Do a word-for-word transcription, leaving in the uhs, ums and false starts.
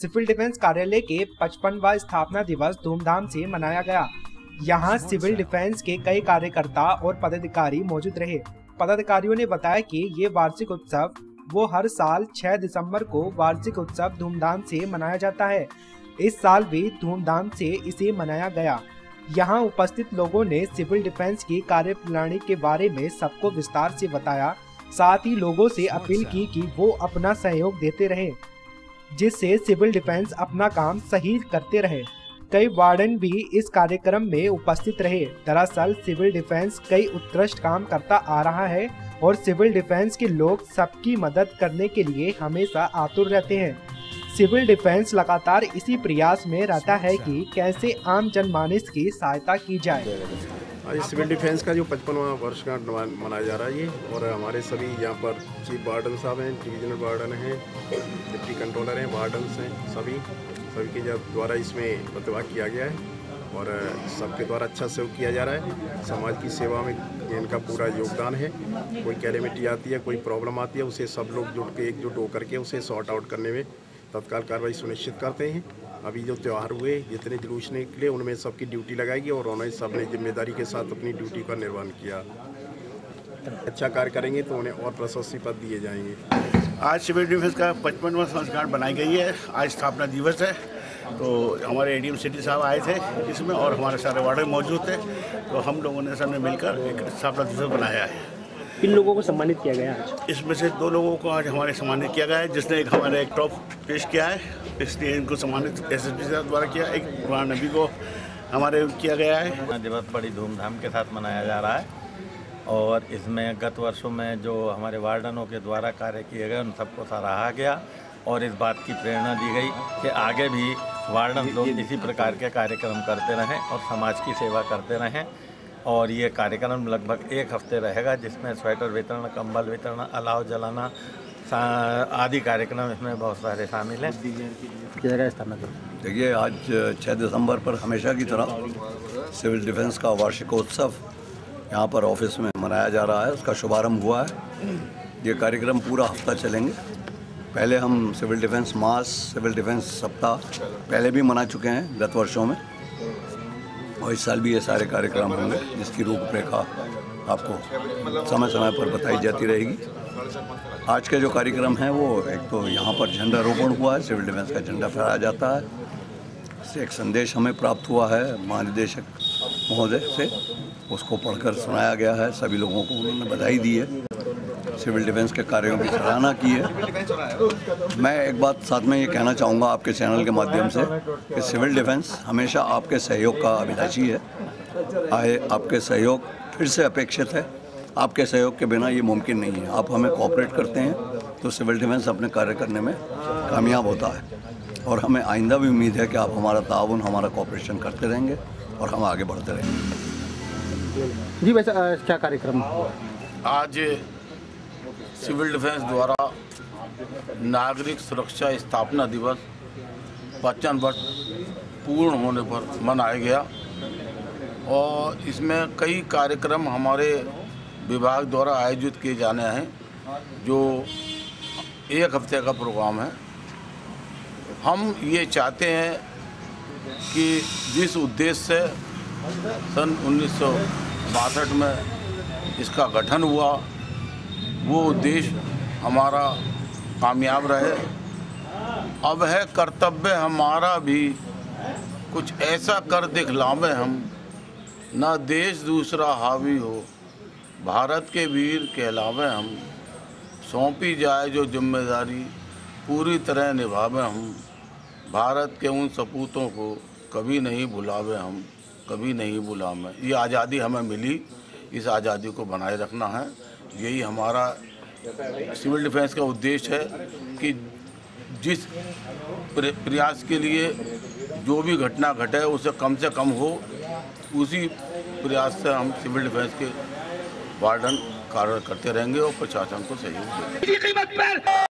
Civil defence कार्यालय के पचपनवां स्थापना दिवस धूमधाम से मनाया गया। यहाँ सिविल डिफेंस के कई कार्यकर्ता और पदाधिकारी मौजूद रहे। पदाधिकारियों ने बताया कि ये वार्षिक उत्सव वो हर साल छह दिसंबर को वार्षिक उत्सव धूमधाम से मनाया जाता है। इस साल भी धूमधाम से इसे मनाया गया। यहाँ उपस्थित लोगों ने सिविल डिफेंस की कार्यप्रणाली के बारे में सबको विस्तार से बताया। साथ ही लोगों से अपील की कि वो अपना सहयोग देते रहे, जिससे सिविल डिफेंस अपना काम सही करते रहे। कई वार्डन भी इस कार्यक्रम में उपस्थित रहे। दरअसल सिविल डिफेंस कई उत्कृष्ट काम करता आ रहा है और सिविल डिफेंस के लोग सबकी मदद करने के लिए हमेशा आतुर रहते हैं। सिविल डिफेंस लगातार इसी प्रयास में रहता है कि कैसे आम जनमानस की सहायता की जाए। आज सिविल डिफेंस का जो पचपनवां वर्षगांठ मनाया जा रहा है ये, और हमारे सभी यहाँ पर चीफ वार्डन साहब हैं, डिविजनल वार्डन हैं, डिप्टी कंट्रोलर हैं, वार्डन्स हैं, सभी सभी के द्वारा इसमें प्रतिभाग किया गया है और सबके द्वारा अच्छा सहयोग किया जा रहा है। समाज की सेवा में इनका पूरा योगदान है। कोई कैलेमिटी आती है, कोई प्रॉब्लम आती है, उसे सब लोग जुट के एकजुट होकर के उसे सॉर्ट आउट करने में तत्काल कार्रवाई सुनिश्चित करते हैं। अभी जो त्यौहार हुए, जितने जुलूस निकले, उनमें सबकी ड्यूटी लगाएगी और उन्होंने सबने जिम्मेदारी के साथ अपनी ड्यूटी का निर्वहन किया। अच्छा कार्य करेंगे तो उन्हें और प्रशस्ति पद दिए जाएंगे। आज सिविल डिफेंस का पचपनवां वर्षगांठ बनाई गई है। आज स्थापना दिवस है, तो हमारे एडीएम सिटी साहब आए थे इसमें और हमारे सारे वार्डन मौजूद थे, तो हम लोगों ने सबने मिलकर एक स्थापना दिवस बनाया है। किन लोगों को सम्मानित किया गया आज? इसमें से दो लोगों को आज हमारे सम्मानित किया गया है, जिसने एक हमारे एक टॉप पेश किया है, इसलिए इनको सम्मानित एसएसपी साहब द्वारा किया। एक कुरान नबी को हमारे किया गया है। दिवस बड़ी धूमधाम के साथ मनाया जा रहा है और इसमें गत वर्षों में जो हमारे वार्डनों के द्वारा कार्य किए गए उन सबको सराहा गया और इस बात की प्रेरणा दी गई कि आगे भी वार्डन लोग इसी प्रकार के कार्यक्रम करते रहें और समाज की सेवा करते रहें। और ये कार्यक्रम लगभग एक हफ्ते रहेगा, जिसमें स्वेटर वितरण, कंबल वितरण, अलाव जलाना आदि कार्यक्रम इसमें बहुत सारे शामिल हैं। देखिए, आज छह दिसंबर पर हमेशा की तरह सिविल डिफेंस का वार्षिकोत्सव यहाँ पर ऑफिस में मनाया जा रहा है। उसका शुभारंभ हुआ है। ये कार्यक्रम पूरा हफ्ता चलेंगे। पहले हम सिविल डिफेंस मास, सिविल डिफेंस सप्ताह पहले भी मना चुके हैं गत वर्षों में, और इस साल भी ये सारे कार्यक्रम होंगे, जिसकी रूपरेखा आपको समय समय पर बताई जाती रहेगी। आज के जो कार्यक्रम हैं वो एक तो यहाँ पर झंडारोपण हुआ है, सिविल डिफेंस का झंडा फहराया जाता है। इससे एक संदेश हमें प्राप्त हुआ है महानिदेशक महोदय से, उसको पढ़कर सुनाया गया है। सभी लोगों को उन्होंने बधाई दी है, सिविल डिफेंस के कार्यों की सराहना की है। मैं एक बात साथ में ये कहना चाहूँगा आपके चैनल के माध्यम से कि सिविल डिफेंस हमेशा आपके सहयोग का अभिलाषी है। आए आपके सहयोग फिर से अपेक्षित है। आपके सहयोग के बिना ये मुमकिन नहीं है। आप हमें कोऑपरेट करते हैं तो सिविल डिफेंस अपने कार्य करने में कामयाब होता है, और हमें आइंदा भी उम्मीद है कि आप हमारा ताउन, हमारा कोऑपरेशन करते रहेंगे और हम आगे बढ़ते रहेंगे। जी, वैसे क्या कार्यक्रम आज सिविल डिफेंस द्वारा नागरिक सुरक्षा स्थापना दिवस पचपन वर्ष पूर्ण होने पर मनाया गया और इसमें कई कार्यक्रम हमारे विभाग द्वारा आयोजित किए जाने हैं, जो एक हफ्ते का प्रोग्राम है। हम ये चाहते हैं कि जिस उद्देश्य से सन उन्नीस सौ बासठ में इसका गठन हुआ, वो उद्देश्य हमारा कामयाब रहे। अब है कर्तव्य हमारा भी कुछ ऐसा कर दिखलावे हम, ना देश दूसरा हावी हो, भारत के वीर कहलावे हम। सौंपी जाए जो जिम्मेदारी पूरी तरह निभावे हम, भारत के उन सपूतों को कभी नहीं भुलावे हम, कभी नहीं भुलावे। ये आज़ादी हमें मिली, इस आज़ादी को बनाए रखना है। यही हमारा सिविल डिफेंस का उद्देश्य है कि जिस प्रयास के लिए जो भी घटना घटे उसे कम से कम हो, उसी प्रयास से हम सिविल डिफेंस के वार्डन कार्य करते रहेंगे और प्रशासन को सहयोग देंगे।